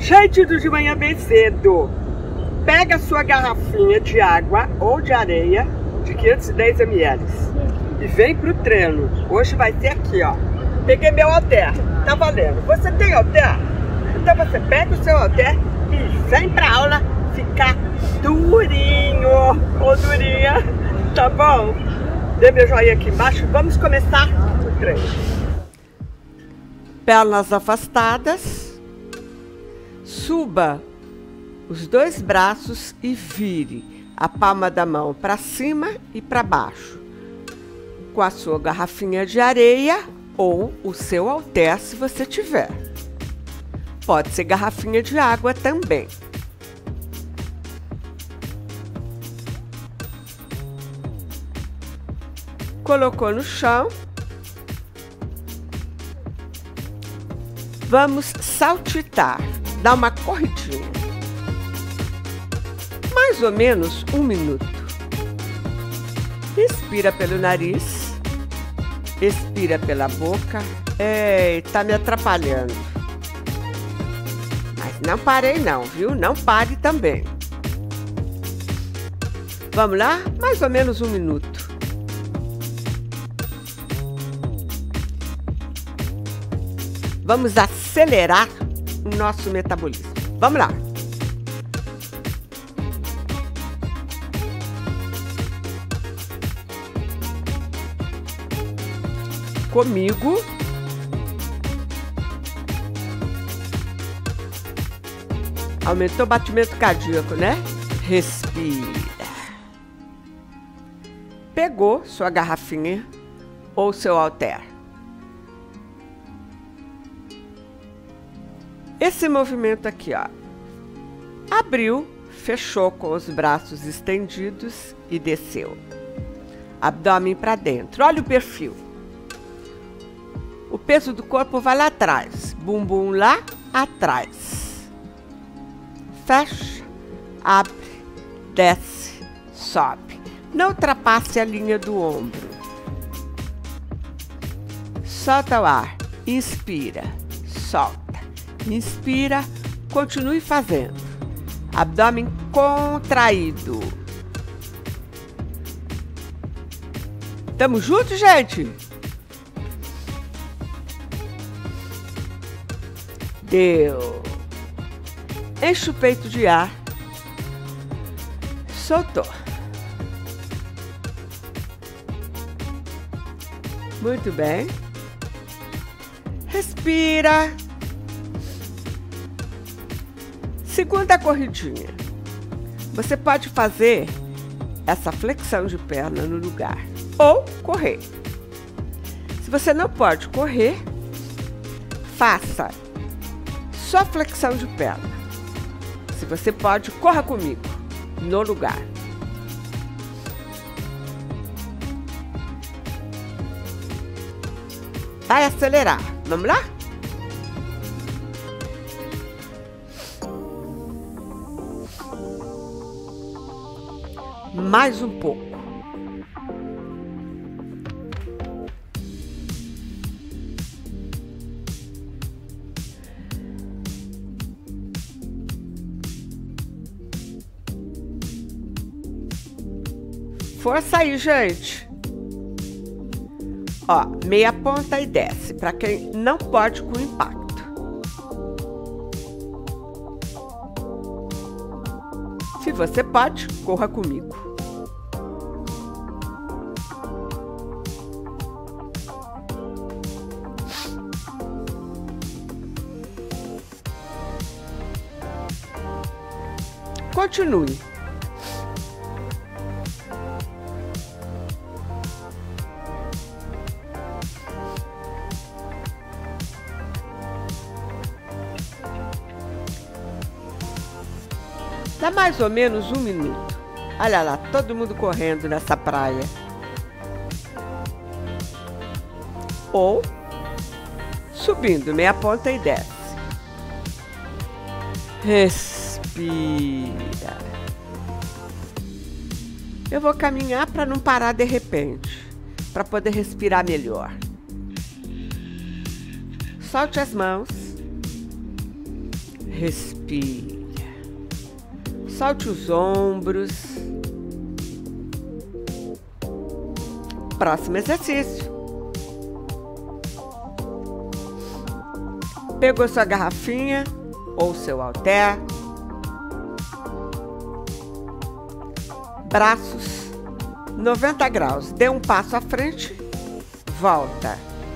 Gente do de manhã bem cedo, pega a sua garrafinha de água ou de areia de 510 ml e vem pro treino. Hoje vai ser aqui, ó. Peguei meu halter, tá valendo. Você tem halter? Então você pega o seu halter e vem pra aula ficar durinho ou durinha, tá bom? Dê meu joinha aqui embaixo, vamos começar o treino. Pernas afastadas, suba os dois braços e vire a palma da mão para cima e para baixo, com a sua garrafinha de areia ou o seu halter se você tiver. Pode ser garrafinha de água também. Colocou no chão. Vamos saltitar, dar uma corridinha. Mais ou menos 1 minuto. Inspira pelo nariz. Expira pela boca. Ei, tá me atrapalhando. Mas não parei não, viu? Não pare também. Vamos lá? Mais ou menos 1 minuto. Vamos acelerar o nosso metabolismo. Vamos lá. Comigo. Aumentou o batimento cardíaco, né? Respira. Pegou sua garrafinha ou seu halter. Esse movimento aqui, ó. Abriu, fechou com os braços estendidos e desceu. Abdômen para dentro. Olha o perfil. O peso do corpo vai lá atrás. Bumbum lá atrás. Fecha, abre, desce, sobe. Não ultrapasse a linha do ombro. Solta o ar. Inspira, solta. Inspira, continue fazendo. Abdômen contraído. Tamo junto, gente? Deu. Enche o peito de ar. Soltou. Muito bem. Respira. Segunda corridinha. Você pode fazer essa flexão de perna no lugar ou correr. Se você não pode correr, faça só flexão de perna. Se você pode, corra comigo no lugar. Vai acelerar. Vamos lá? Mais um pouco. Força aí, gente. Ó, meia ponta e desce, para quem não pode com impacto. Se você pode, corra comigo. Continue. Dá mais ou menos 1 minuto. Olha lá, todo mundo correndo nessa praia. Ou subindo meia ponta e desce. Respira. Eu vou caminhar para não parar de repente, para poder respirar melhor. Solte as mãos. Respira. Solte os ombros. Próximo exercício. Pegou sua garrafinha ou seu halter. Braços 90 graus. Dê um passo à frente. Volta.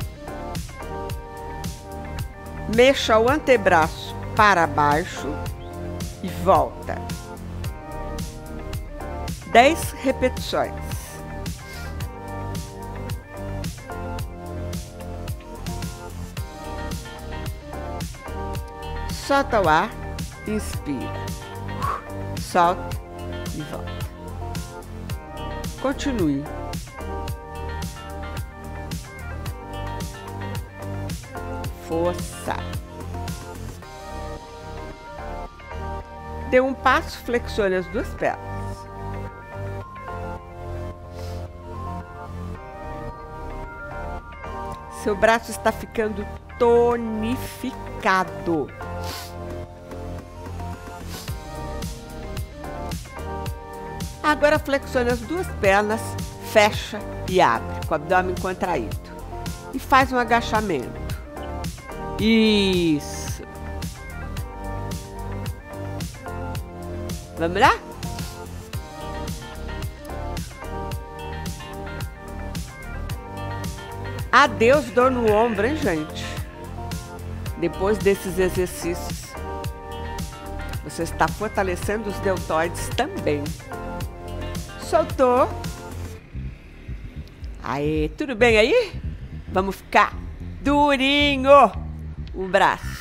Mexa o antebraço para baixo e volta. 10 repetições. Solta o ar, inspira. Solta e volta. Continue. Força. Dê um passo, flexione as duas pernas. Seu braço está ficando tonificado. Agora flexione as duas pernas, fecha e abre, com o abdômen contraído. E faz um agachamento. Isso. Vamos lá? Adeus dor no ombro, hein, gente? Depois desses exercícios, você está fortalecendo os deltoides também. Soltou. Aí, tudo bem aí? Vamos ficar durinho o braço.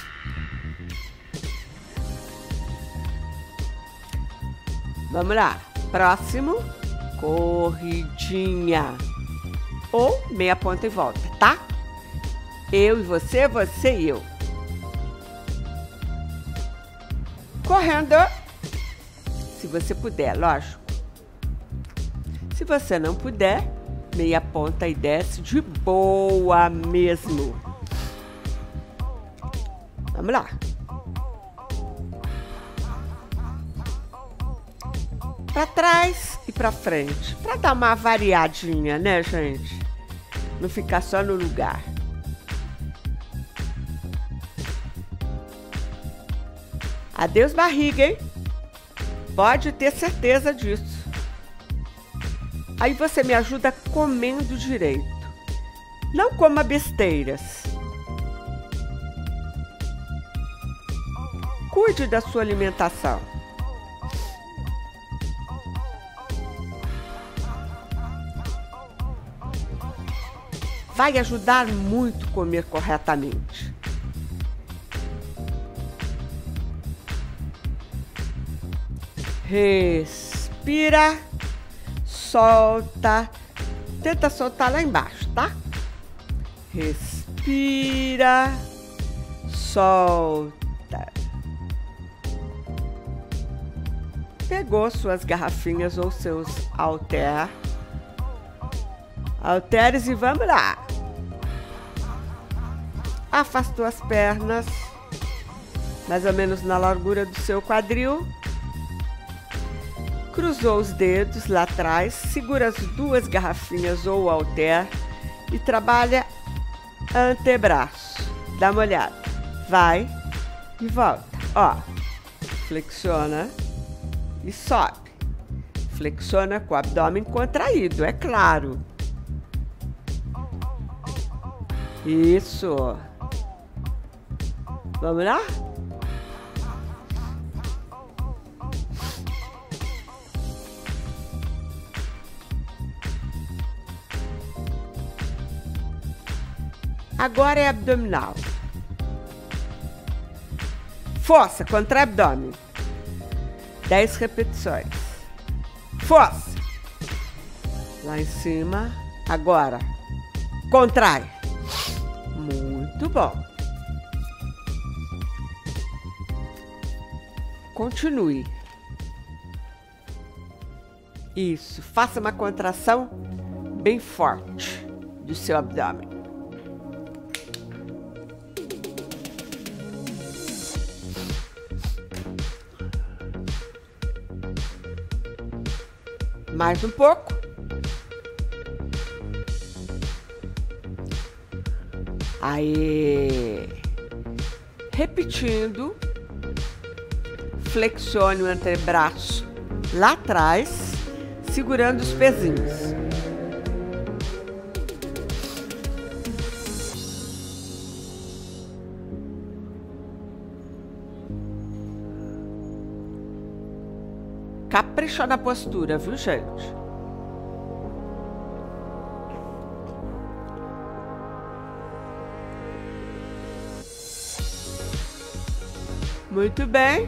Vamos lá. Próximo, corridinha. Ou meia ponta e volta, tá? Eu e você, você e eu. Correndo. Se você puder, lógico. Se você não puder, meia ponta e desce de boa mesmo. Vamos lá. Para trás e para frente. Para dar uma variadinha, né, gente? Não ficar só no lugar. Adeus barriga, hein? Pode ter certeza disso. Aí você me ajuda comendo direito. Não coma besteiras. Cuide da sua alimentação. Vai ajudar muito comer corretamente. Respira, solta. Tenta soltar lá embaixo, tá? Respira, solta. Pegou suas garrafinhas ou seus halteres e vamos lá. Afastou as pernas, mais ou menos na largura do seu quadril. Cruzou os dedos lá atrás, segura as duas garrafinhas ou o halter e trabalha antebraço. Dá uma olhada. Vai e volta. Ó, flexiona e sobe. Flexiona com o abdômen contraído, é claro. Isso. Vamos lá? Agora é abdominal. Força, contrai abdômen. 10 repetições. Força. Lá em cima. Agora. Contrai. Muito bom. Continue. Isso. Faça uma contração bem forte do seu abdômen. Mais um pouco. Aí, repetindo, flexione o antebraço lá atrás, segurando os pezinhos. Capricha na postura, viu, gente? Muito bem.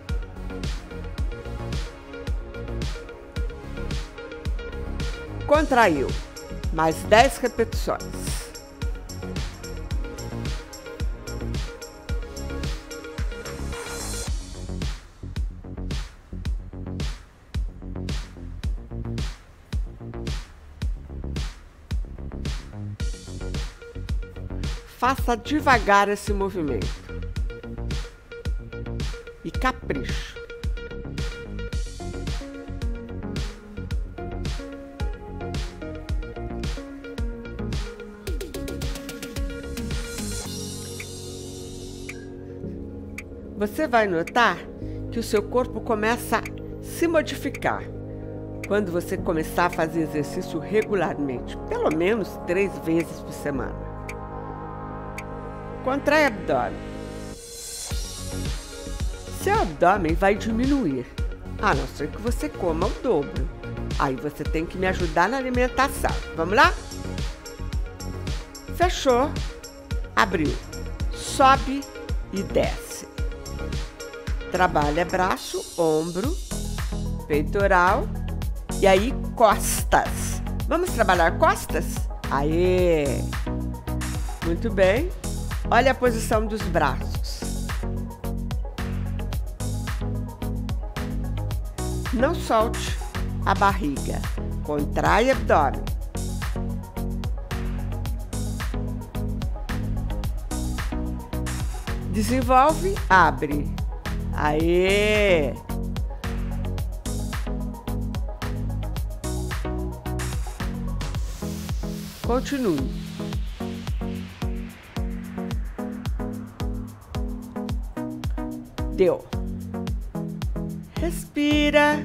Contraiu. Mais 10 repetições. Faça devagar esse movimento. E capricho. Você vai notar que o seu corpo começa a se modificar quando você começar a fazer exercício regularmente, pelo menos 3 vezes por semana. Contrai o abdômen. Seu abdômen vai diminuir, a não ser que você coma o dobro. Aí você tem que me ajudar na alimentação. Vamos lá? Fechou. Abriu. Sobe e desce. Trabalha braço, ombro, peitoral e aí costas. Vamos trabalhar costas? Aê! Muito bem. Olha a posição dos braços. Não solte a barriga. Contrai o abdômen. Desenvolve, abre. Aê! Continue. Deu. Respira.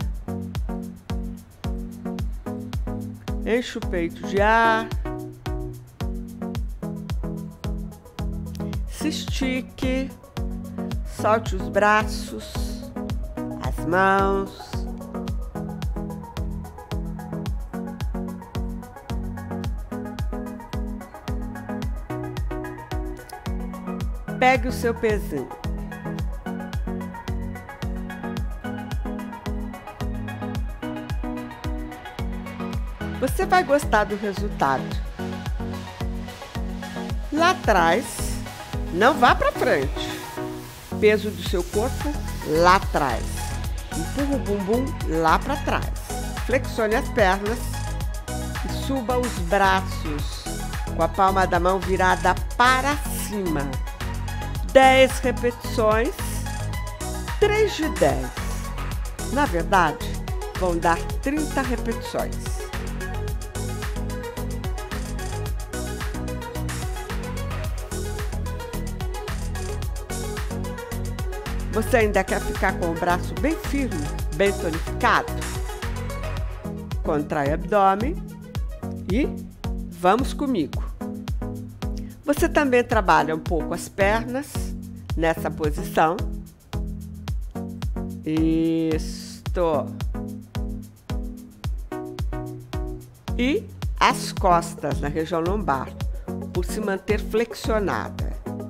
Enche o peito de ar. Se estique. Solte os braços, as mãos. Pegue o seu pezinho. Você vai gostar do resultado. Lá atrás, não vá para frente. Peso do seu corpo lá atrás. Empurra o bumbum lá para trás. Flexione as pernas e suba os braços com a palma da mão virada para cima. 10 repetições, 3 de 10. Na verdade, vão dar 30 repetições. Você ainda quer ficar com o braço bem firme, bem tonificado? Contrai o abdômen e vamos comigo. Você também trabalha um pouco as pernas nessa posição. Isto. E as costas na região lombar, por se manter flexionada.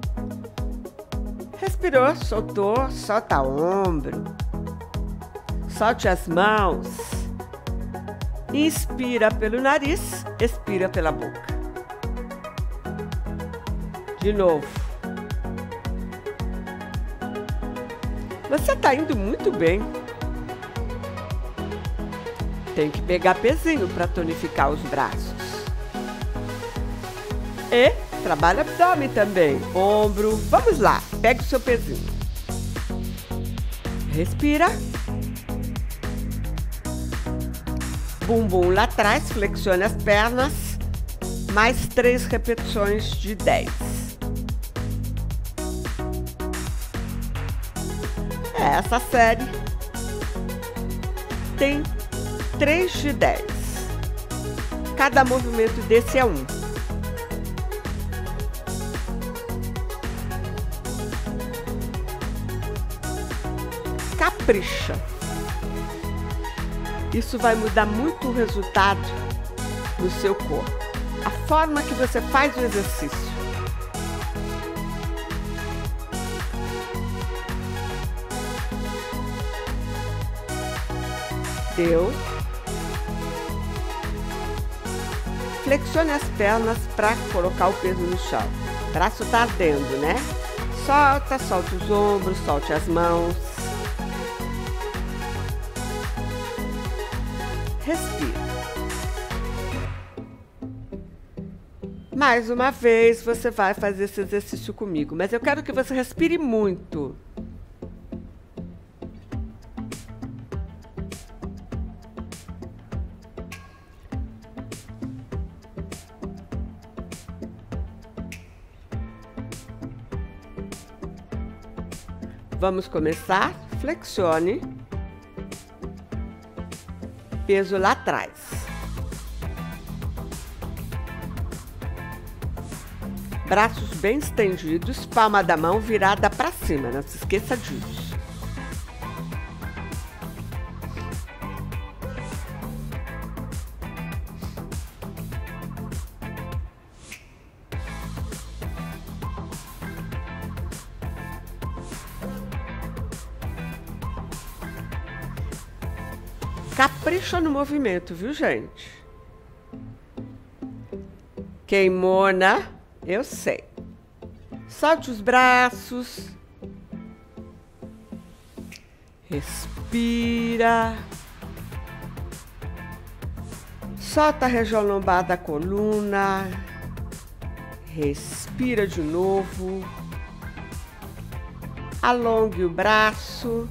Respirou, soltou, solta o ombro. Solte as mãos. Inspira pelo nariz, expira pela boca. De novo. Você está indo muito bem. Tem que pegar pezinho para tonificar os braços. E trabalha abdômen também. Ombro. Vamos lá. Pega o seu pezinho. Respira. Bumbum lá atrás, flexione as pernas, mais 3 repetições de 10. Essa série tem 3 de 10. Cada movimento desse é 1. Capricha. Isso vai mudar muito o resultado do seu corpo. A forma que você faz o exercício. Deu. Flexione as pernas para colocar o peso no chão. O braço tá ardendo, né? Solta, solta os ombros, solte as mãos. Respira. Mais uma vez você vai fazer esse exercício comigo, mas eu quero que você respire muito. Vamos começar? Flexione. Peso lá atrás. Braços bem estendidos, palma da mão virada para cima, não se esqueça disso. Capricha no movimento, viu, gente? Queimou, né? Eu sei. Solte os braços. Respira. Solta a região lombar da coluna. Respira de novo. Alongue o braço.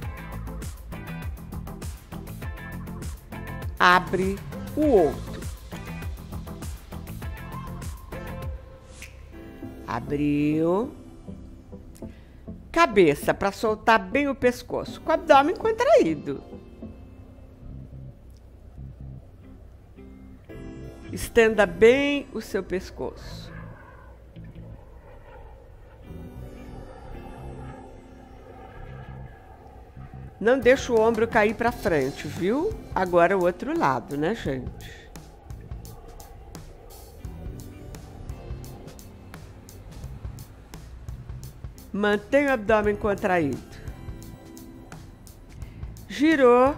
Abre o outro. Abriu. Cabeça para soltar bem o pescoço, com o abdômen contraído. Estenda bem o seu pescoço. Não deixa o ombro cair para frente, viu? Agora o outro lado, né, gente? Mantenha o abdômen contraído. Girou.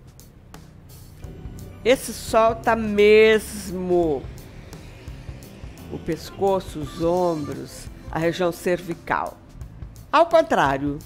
Esse solta mesmo o pescoço, os ombros, a região cervical. Ao contrário.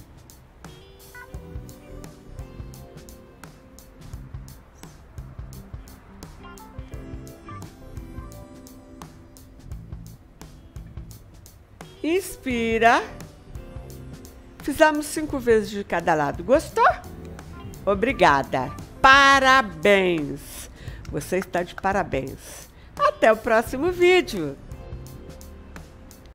Inspira. Fizemos 5 vezes de cada lado. Gostou? Obrigada. Parabéns. Você está de parabéns. Até o próximo vídeo.